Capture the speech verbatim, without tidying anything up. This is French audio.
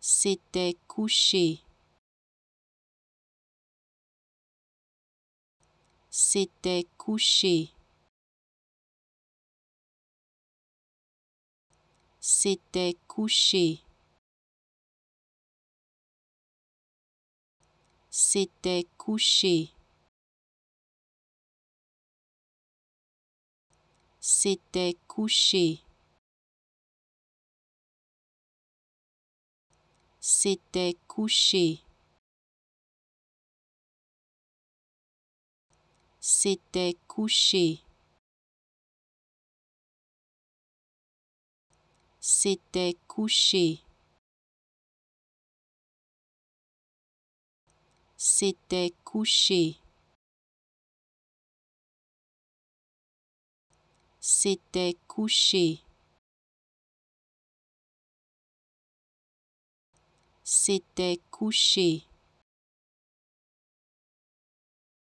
s'était couché, s'était couché, s'était couché, s'était couché, s'était couché, s'était couché, s'était couché, s'était couché, s'était couché, s'était couché, s'était couché.